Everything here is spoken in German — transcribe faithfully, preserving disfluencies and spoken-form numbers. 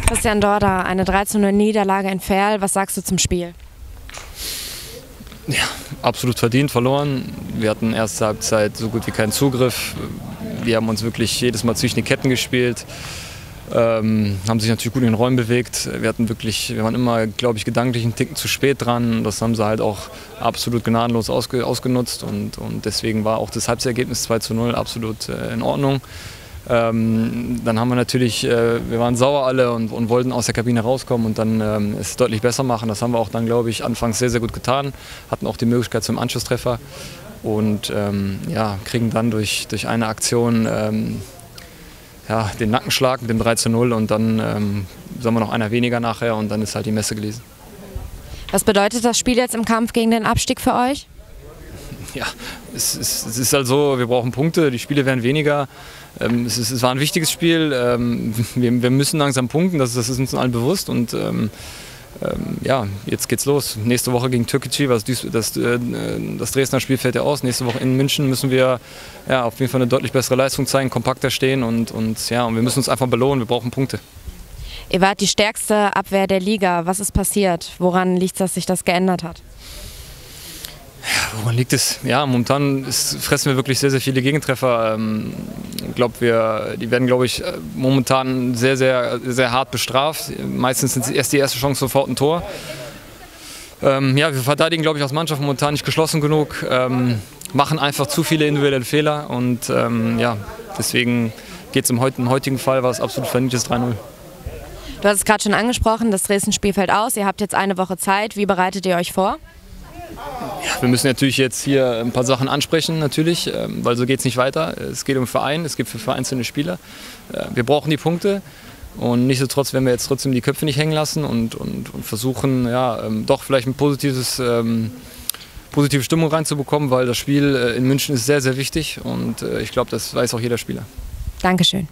Christian Dorda, eine drei zu null Niederlage in Verl. Was sagst du zum Spiel? Ja, absolut verdient verloren. Wir hatten erste Halbzeit so gut wie keinen Zugriff. Wir haben uns wirklich jedes Mal zwischen den Ketten gespielt. Ähm, haben sich natürlich gut in den Räumen bewegt. Wir hatten wirklich, wir waren immer, glaube ich, gedanklich einen Ticken zu spät dran. Das haben sie halt auch absolut gnadenlos ausge, ausgenutzt und, und deswegen war auch das Halbzeitergebnis zwei zu null absolut äh, in Ordnung. Ähm, dann haben wir natürlich, äh, wir waren sauer alle und, und wollten aus der Kabine rauskommen und dann ähm, es deutlich besser machen. Das haben wir auch dann, glaube ich, anfangs sehr, sehr gut getan. Hatten auch die Möglichkeit zum Anschlusstreffer und ähm, ja, kriegen dann durch, durch eine Aktion ähm, ja, den Nackenschlag mit dem drei zu null und dann ähm, sind wir noch einer weniger nachher und dann ist halt die Messe gelesen. Was bedeutet das Spiel jetzt im Kampf gegen den Abstieg für euch? Ja, es ist, es ist halt so, wir brauchen Punkte, die Spiele werden weniger. Ähm, es, ist, es war ein wichtiges Spiel, ähm, wir, wir müssen langsam punkten, das, das ist uns allen bewusst und ähm, ähm, ja, jetzt geht's los. Nächste Woche gegen Türkgücü, das, das, äh, das Dresdner Spiel fällt ja aus. Nächste Woche in München müssen wir ja, auf jeden Fall eine deutlich bessere Leistung zeigen, kompakter stehen und, und, ja, und wir müssen uns einfach belohnen, wir brauchen Punkte. Ihr wart die stärkste Abwehr der Liga. Was ist passiert? Woran liegt es, dass sich das geändert hat? Woran liegt es? Ja, momentan ist, fressen wir wirklich sehr, sehr viele Gegentreffer. Ähm, ich glaube, wir, die werden, glaube ich, momentan sehr, sehr, sehr hart bestraft. Meistens sind es erst die erste Chance sofort ein Tor. Ähm, ja, wir verteidigen, glaube ich, als Mannschaft momentan nicht geschlossen genug, ähm, machen einfach zu viele individuelle Fehler und ähm, ja, deswegen geht es im, heut, im heutigen Fall, war es absolut verdientes drei null. Du hast es gerade schon angesprochen, das Dresden-Spiel fällt aus. Ihr habt jetzt eine Woche Zeit. Wie bereitet ihr euch vor? Ja, wir müssen natürlich jetzt hier ein paar Sachen ansprechen, natürlich, weil so geht es nicht weiter. Es geht um den Verein, es geht für einzelne Spieler. Wir brauchen die Punkte und nichtsdestotrotz werden wir jetzt trotzdem die Köpfe nicht hängen lassen und, und, und versuchen, ja, doch vielleicht eine positives, ähm, positive Stimmung reinzubekommen, weil das Spiel in München ist sehr, sehr wichtig und ich glaube, das weiß auch jeder Spieler. Dankeschön.